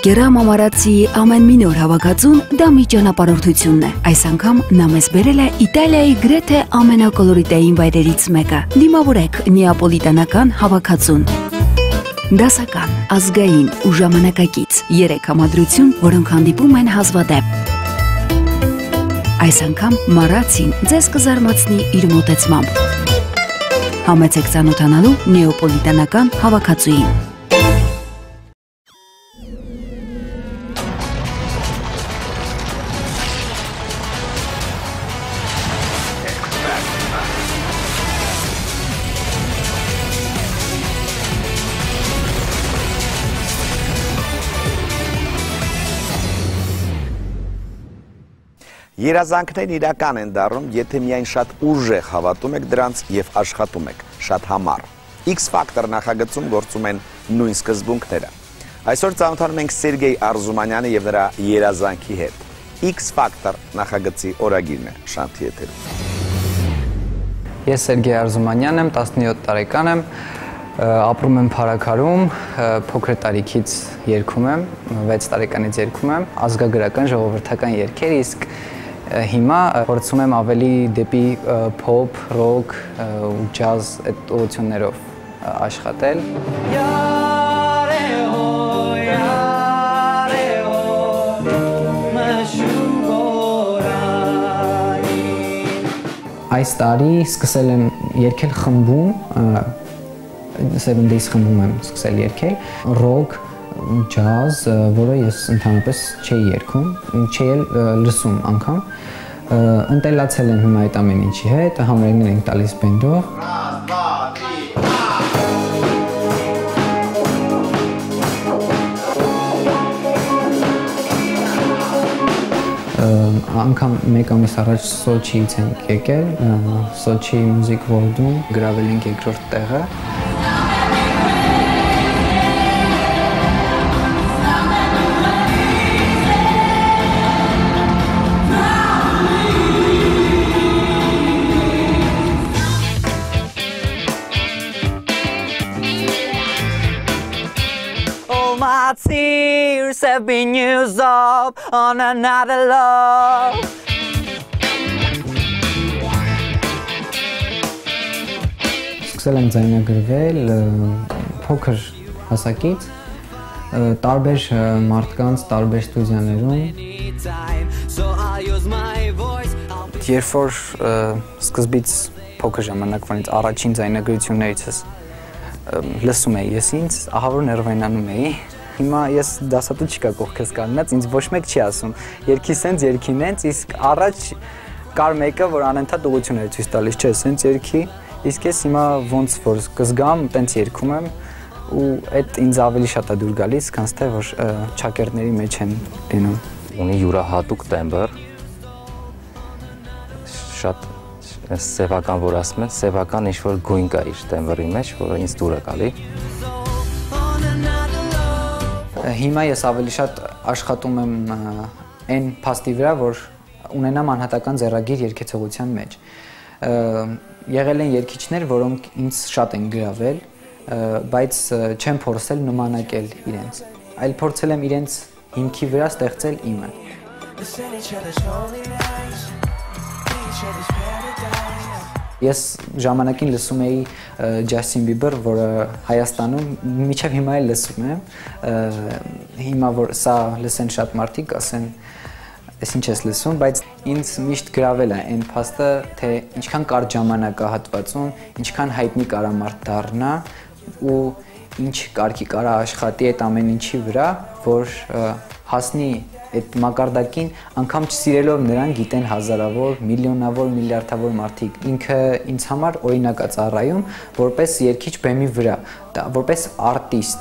Կերամ ամարացի ամեն մի նոր հավաքածուն դա մի ճանապարհորդությունն է։ Այս անգամ նա մեզ բերել է Իտալիայի գրեթե ամենակոլորիտային վայրերից մեկը։ Դիմավորեք նեապոլիտանական հավաքածուն։ Դասական, ազգային ու ժամանակակից 3 համադրություն, որոնք հանդիպում են հազվադեպ։ Այս անգամ Մարացին ձեզ կզարմացնի իր մոտեցմամբ։ Համեցեք ծանոթանալու նեապոլիտանական հավաքածուին։ Երազանքներն իրական են դառնում, եթե միայն շատ ուժեղ հավատում եք դրանց և աշխատում եք, շատ համառ։ X-Factor նախագծում գործում են նույն սկզբունքները։ Այսօր ծանոթանում ենք Սերգեյ Արզումանյանի և նրա երազանքի հետ։ X-Factor նախագծի օրագիրն է Շանթի եթերում։ Ես Սերգեյ Արզումանյանն եմ, 17 տարեկան եմ, ապրում եմ Փարաքարում, փոքր տարիքից երգում եմ, 6 տարեկանից երգում եմ, ազգագրական ժողովրդական երգեր, իսկ հիմա փորձում եմ ավելի դեպի փոփ, ռոք ու ջազ այդ ուղղություններով աշխատել։ Այս տարի սկսել եմ երգել խմբում, 7 Days խմբում եմ սկսել երգել, ռոք, ջազ, որը ես ընդհանրապես չէի երգում, չէի էլ լսում անգամ, ընտելացել եմ հիմա այդ ամեն ինչի հետ, համերգներ ենք տալիս բենդով։ Անգամ մեկ ամիս առաջ Սոչիից ենք եկել, Սոչի Music World-ում գրավել ենք երկրորդ տեղը։ My tears have been used up on another love. Սկսել եմ ձայնագրվել փոքր հասակից, տարբեր մարդկանց, տարբեր ստուդիաներում։ Երբ որ սկզբից փոքր ժամանակվանից առաջին ձայնագրություններիցս լսում էի ես ինձ, ահա որ ներվայնանում էի։ Հիմա ես դասատու չկա կողքս կանգնած, ինձ ոչ մեկ չի ասում երգի սենց, երգի նենց, իսկ առաջ կար մեկը, որ անընդհատ ուղղություն էր ցույց տալիս, չէ, սենց երգի, իսկ ես հիմա ոնց որ կզգամ, տենց երգում եմ ու այդ ինձ ավելի շատ է դուր գալիս, քան թե որ ճակերտների մեջ են լինում։ Ունի յուրահատուկ տեմբր, շատ սևական, որ ասում են, սևական ինչ-որ գույն կա իր տեմբրի մեջ, որը ինձ դուր է գալի։ Հիմա ես ավելի շատ աշխատում եմ այն փաստի վրա, որ ունենամ անհատական ձեռագիր երգեցողության մեջ։ Եղել են երգիչներ, որոնք ինձ շատ են գրավել, բայց չեմ փորձել նմանակել իրենց, այլ փորձել եմ իրենց հիմքի վրա ստեղծել իմը։ Ես ժամանակին լսում էի Ջասթին Բիբեր, որը Հայաստանում մինչև հիմա էլ լսում եմ, հիմա որ սա լսեն շատ մարդիկ, ասեն, ես ինչ ես լսում, բայց ինձ միշտ գրավել է այն փաստը, թե ինչքան կարճ ժամանակահատվածում, ինչքան հայտնի կարա մարդ դառնա ու ինչ կարգի կարա աշխատի այդ ամեն ինչի վրա, որ հասնի այդ մակարդակին, անգամ չսիրելով նրան գիտեն հազարավոր, միլիոնավոր, միլիարդավոր մարդիկ։ Ինքը ինձ համար օրինակ է ծառայում, որպես երգիչ բեմի վրա, որպես արտիստ։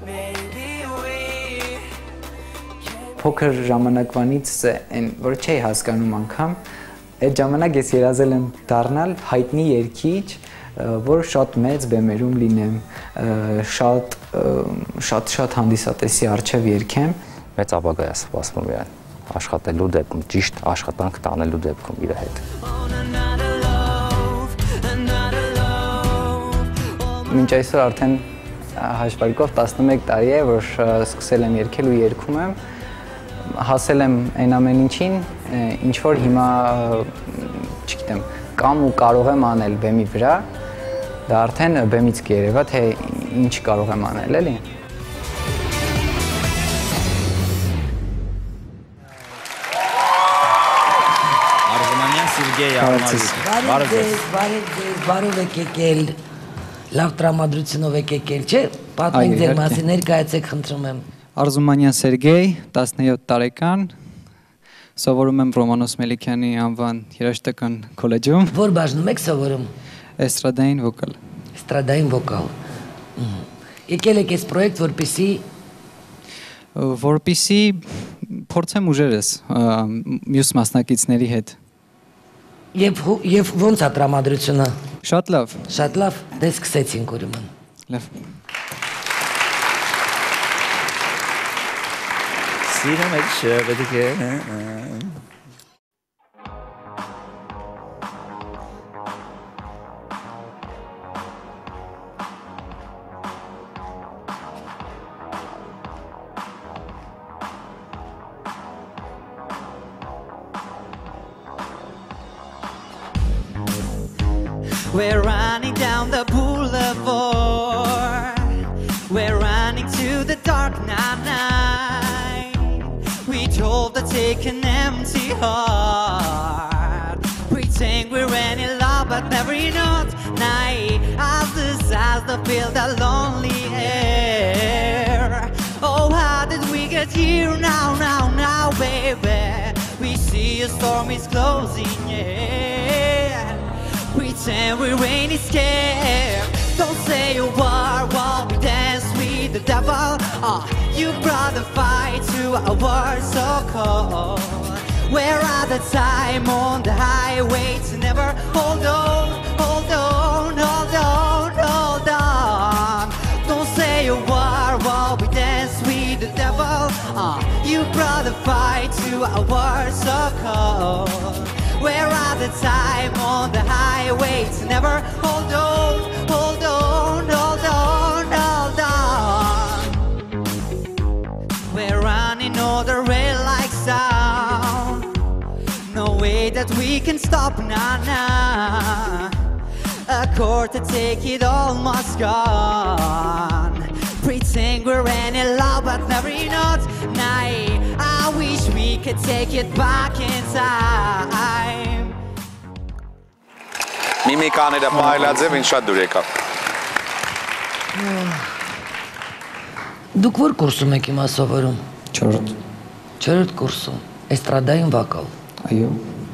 Փոքր ժամանակվանից այն, որ չէի հասկանում անգամ, այդ ժամանակ ես երազել եմ դառնալ հայտնի երգիչ, որ շատ մեծ բեմերում լինեմ, շատ հանդիսատեսի առջև երգեմ։ Մեծ ապագա է սպասվում իրեն, աշխատելու դեպքում, ճիշտ աշխատանք տանելու դեպքում իր հետ։ Մինչ այսօր արդեն հաշվարկով 11 տարի է, որ սկսել եմ երգել ու երգում եմ, հասել եմ այն ամեն ինչին, ինչ որ հիմա, չգիտեմ, կամ ու կարող եմ անել բեմի վրա, դա արդեն բեմից կերևա, թե ինչ կարող եմ անել, էլի։ Արզումանյան Սերգեյ Արմալիկ։ Բարով եք եկել, լավ տրամադրությունով եք եկել, չէ՞, պատմենք ձեր մասին, ներկայացեք, խնդրում եմ։ Արզումանյան Սերգեյ, 17 տարեկան, սովորում եմ Ռոմանոս Մելիքյանի անվան երաժշտական քոլեջում։ Որ բաժնում եք սովորում։ Էստրադային վոկալ։ Էստրադային վոկալ։ Եկել եք այս պրոյեկտ, որպեսզի փորձեմ ուժերս մյուս մասնակիցների հետ։ Եվ ոնց է տրամադրությունը։ Շատ լավ։ Շատ լավ, դե սկսեցինք ուրեմն։ Լավ։ Սիրում եք շեղդիկ է։ We're running down the boulevard. We're running to the dark night. We drove to take an empty heart. Pretend we're any love, but never not night. As the stars that fill the lonely air. Oh, how did we get here now, baby? We see a storm is closing in. Pretend we ain't scared. Don't say a word while we dance with the devil. You brought the fight to a world so cold. We're at the time on the highway to never hold on, hold on, hold on, hold on. Don't say a word while we dance with the devil. You brought the fight to a world so cold. We're at the time on the highway to never hold on, hold on, hold on, hold on. We're running all the red lights down. No way that we can stop now. A court to take it almost gone. Pretend we're any love, but never not night. I wish we could take it back in time. Միմիկաները պայլաձև ինչ շատ դուր եկավ։ Դուք որ կուրսում եք հիմա սովորում։ 4-րդ կուրսում, էստրադային վոկալ։ Այո։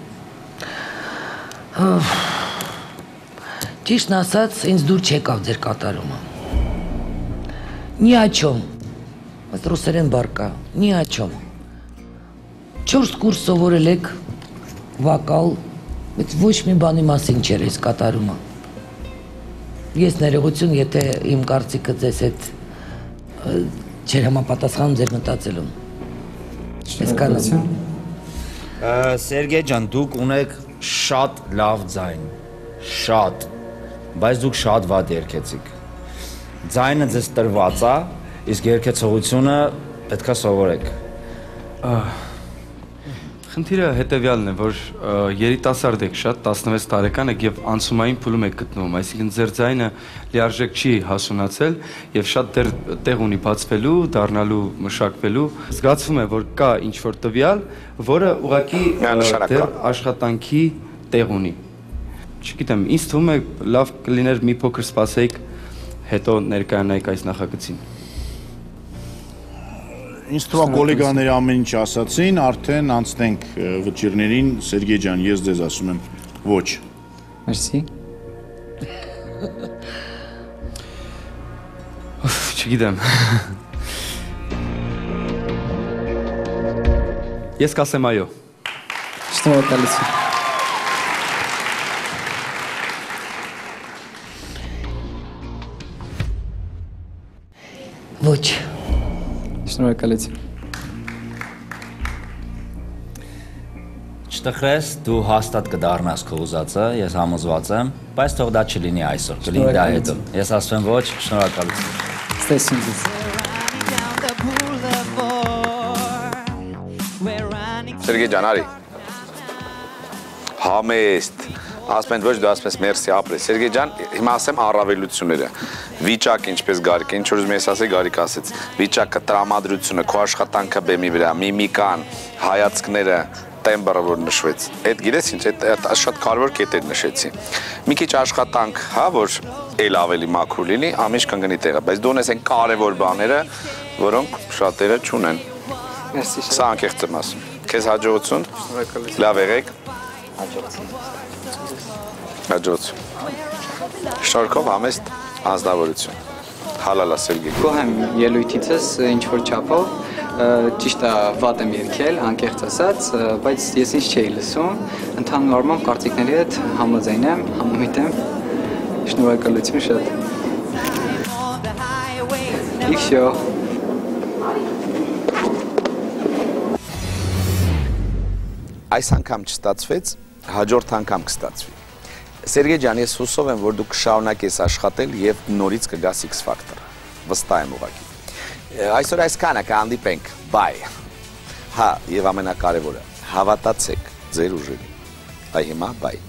Ճիշտն ասած, ինձ դուր չեկավ ձեր կատարումը։ Ни о чем. Ըստ ռուսերեն բառ կա, ни о чем։ 4 կուրս սովորել եք վոկալ, բայց ոչ մի բանի մասին չէր այս կատարումը։ Ես ներողություն, եթե իմ կարծիքը ձեզ հետ չեր համապատասխանում ձեր մտածելուն։ Այսքանը։ Սերգեյ ջան, դուք ունեք շատ լավ ձայն, շատ, բայց դուք շատ վատ երգեցիք։ Ձայնը ձեզ տրված է, իսկ երգեցողությունը պետք է սովորեք։ Խնդիրը հետևյալն է, որ երիտասարդ եք շատ, 16 տարեկան եք եւ անցումային փուլում եք գտնվում, այսինքն ձեր ձայնը լիարժեք չի հասունացել եւ շատ տեղ ունի բացվելու, դառնալու, մշակվելու։ Զգացվում է, որ կա ինչ-որ տվյալ, որը ուղղակի դեռ աշխատանքի տեղ ունի։ Չգիտեմ, ինձ թվում է լավ կլիներ մի փոքր սպասեիք, հետո ներկայանայիք այս նախագծին։ Ինձ թվա կոլեգաները ամեն ինչ ասացին, արդեն անցնենք վճիրներին, Սերգեյ ջան, ես ձեզ ասում եմ ոչ։ Մերսի։ Չգիտեմ։ Ես կասեմ այո։ Շնորհակալություն։ Ոչ։ Շնորհակալություն։ Չտխրես, դու հաստատ կդառնաս քո ուզածը, ես համոզված եմ, բայց թող դա չլինի այսօր, կլինի դա հետո։ Ես ասում եմ ոչ, շնորհակալություն։ Ստեսին ձեզ։ Սերգեյ ջան, արի։ Համեստ։ Ասում են ոչ դու ասում ես մերսի ապրես։ Սերգեյ ջան, հիմա ասեմ առավելությունները։ Վիճակը ինչպես Գարիկ, ինչ որ ուզում ես ասել, Գարիկ ասեց։ Վիճակը, տրամադրությունը, քո աշխատանքը բեմի վրա, միմիկան, հայացքները, տեմբրը որ նշվեց։ Այդ գիտես ինչ, այդ շատ կարևոր կետեր նշեցի։ Մի քիչ աշխատանք, հա, որ էլ ավելի մաքուր լինի, ամիշ կընկնի տեղը, բայց դու ունես այն կարևոր բաները, որոնք շատերը չունեն։ Մերսի շատ։ Սա անկեղծ եմ ասում։ Քեզ հաջողություն։ Լավ եղեք։ Հաջողություն։ Շնորհքով համեստ անձնավորություն։ Հալալա Սերգեյ։ Գոհ եմ ելույթիցս ինչ որ չափով, ճիշտ է վատ եմ եկել, անկեղծ ասած, բայց ես ինչ չէի լսում, ընդհանուր առմամբ կարծիքների հետ համաձայն եմ, համամիտ եմ, շնորհակալություն շատ։ Իքշո։ Այս անգամ չստացվեց, հաջորդ անգամ կստացվի։ Սերգեյ ջան, ես հուսով եմ, որ դու կշարունակես աշխատել եւ նորից կգաս X Factor։ Վստահ եմ ուղղակի։ Այսօր այսքանը կհանդիպենք։ Bye։ Հա, եւ ամենակարևորը, հավատացեք ձեր ուժերին։ Այ հիմա bye։